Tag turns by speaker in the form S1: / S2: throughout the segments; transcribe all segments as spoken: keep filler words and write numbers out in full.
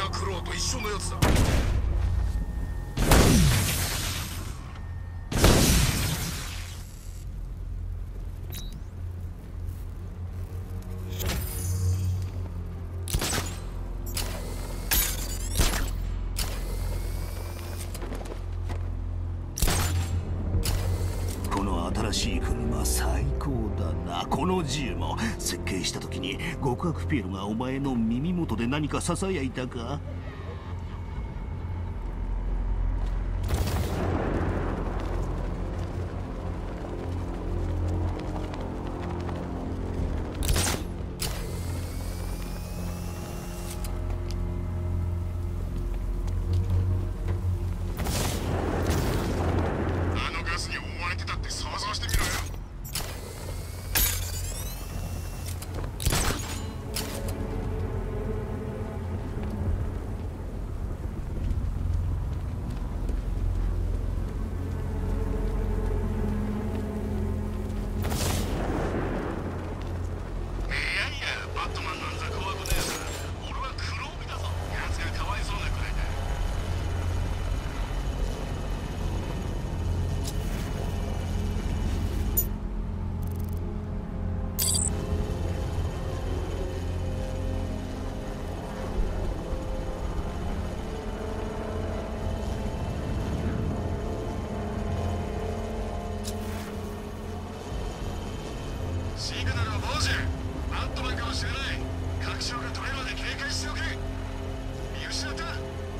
S1: な苦労と一緒のやつだ。
S2: この新しい車最高だな。この銃も設計した時に極悪ピエロがお前の耳元で何か囁いたか？
S1: シグナルは傍受。バットマンかもしれない。確証が取れるまで警戒しておけ。見失った。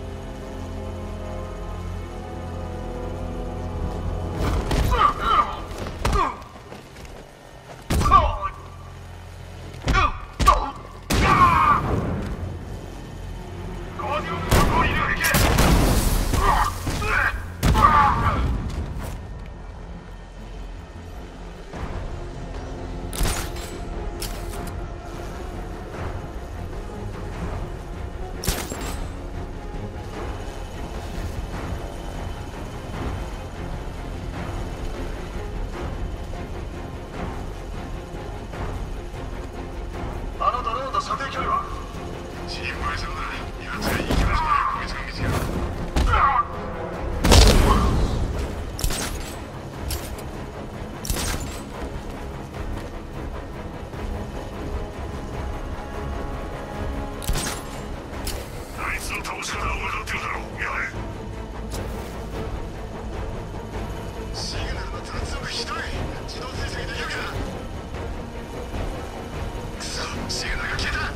S1: 射程距離は？心配するな。奴がいい気がしない。こいつが見つける。あいつを倒すから分かってるだろう。やれ。シグナルの脱力ひどい。自動追跡できるか？くそ、シグナルが消えた。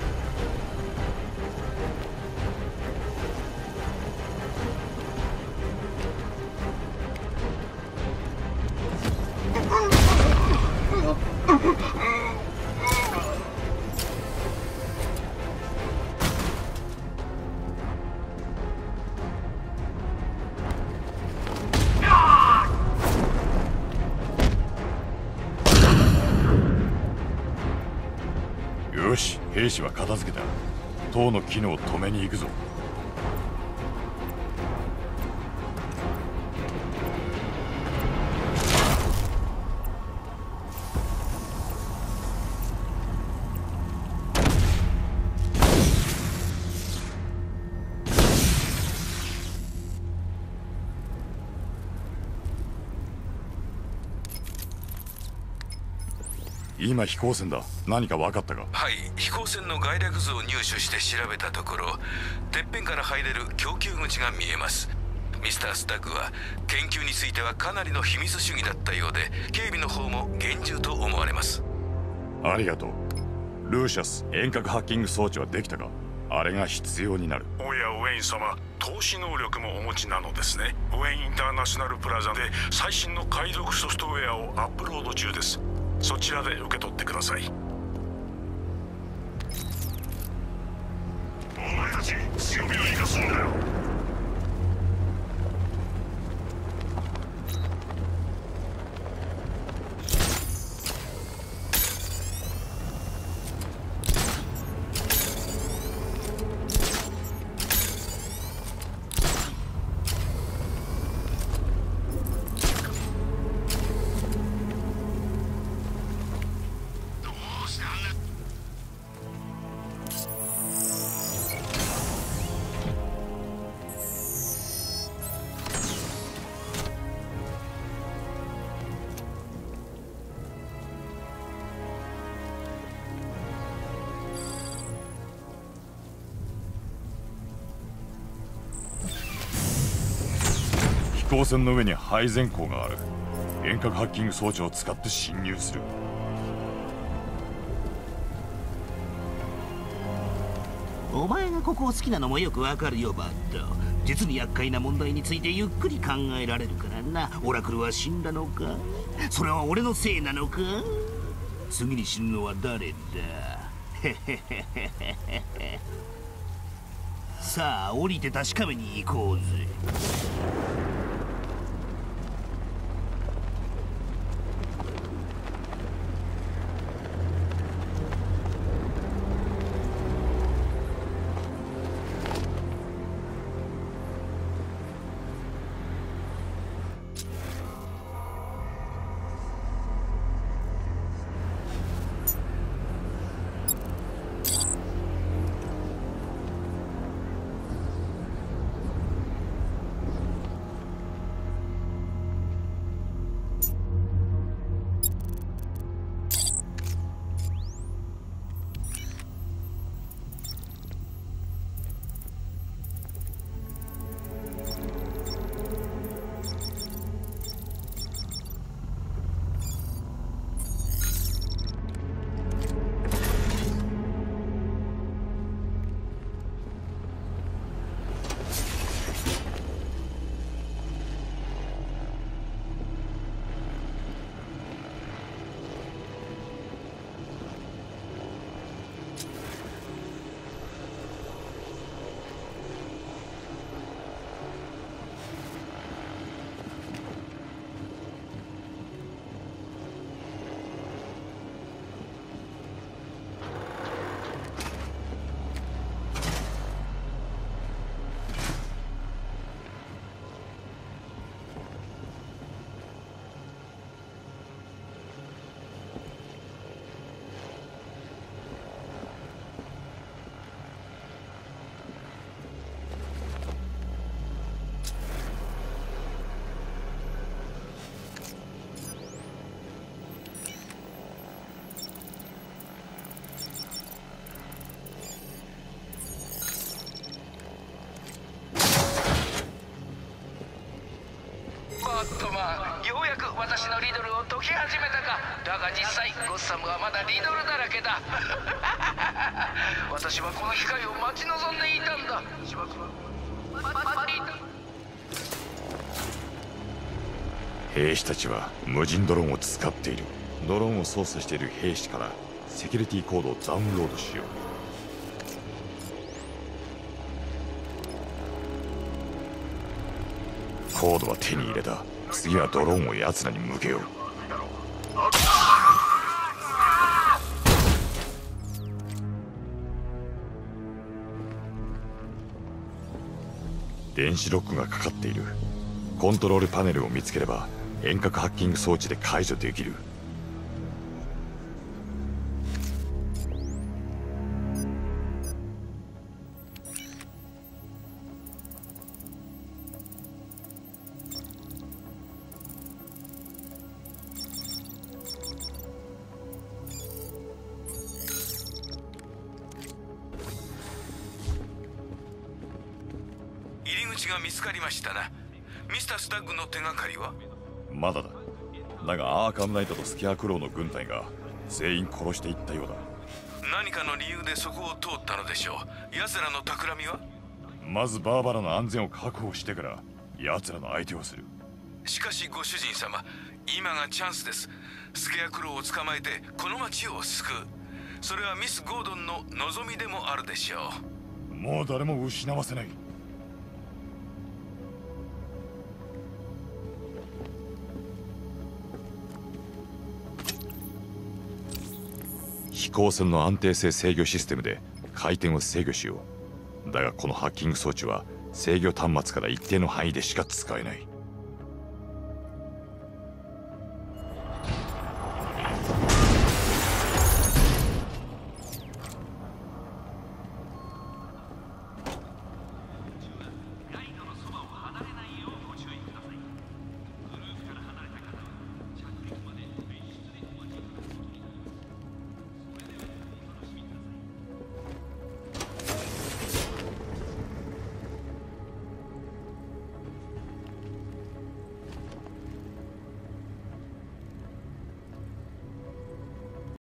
S3: よし、兵士は片付けた。塔の機能を止めに行くぞ。今飛行船だ。何か分かったか？
S4: はい、飛行船の概略図を入手して調べたところ、てっぺんから入れる供給口が見えます。ミスタースタッグは研究についてはかなりの秘密主義だったようで、警備の方も厳重と思われます。
S3: ありがとう。ルーシャス、遠隔ハッキング装置はできたか？あれが必要になる。
S5: おやウェイン様、投資能力もお持ちなのですね。ウェインインターナショナルプラザで最新の解読ソフトウェアをアップロード中です。そちらで受け取ってください。お前たち強みを生かすんだよ。
S3: 行船の上に配膳口がある。遠隔ハッキング装置を使って侵入する。
S2: お前がここを好きなのもよくわかるよ、バッド。実に厄介な問題についてゆっくり考えられるからな。オラクルは死んだのか？それは俺のせいなのか？次に死ぬのは誰だ？さあ降りて確かめに行こうぜ。
S6: ようやく私のリドルを解き始めたか。だが実際ゴッサムはまだリドルだらけだ。私はこの機会を待ち望んでいたんだ。芝生は
S3: 兵士たちは無人ドローンを使っている。ドローンを操作している兵士からセキュリティコードをダウンロードしよう。コードは手に入れた。次はドローンを奴らに向けよう。電子ロックがかかっている。コントロールパネルを見つければ遠隔ハッキング装置で解除できる。
S4: 入り口が見つかりましたな。ミスタースタッグの手がかりは？
S3: まだだ。だがアーカムナイトとスケアクローの軍隊が全員殺していったようだ。
S4: 何かの理由でそこを通ったのでしょう。奴らの企みは？
S3: まずバーバラの安全を確保してから奴らの相手をする。
S4: しかしご主人様、今がチャンスです。スケアクローを捕まえてこの町を救う。それはミス・ゴードンの望みでもあるでしょ
S3: う。もう誰も失わせない。飛行船の安定性制御システムで回転を制御しよう。だがこのハッキング装置は制御端末から一定の範囲でしか使えない。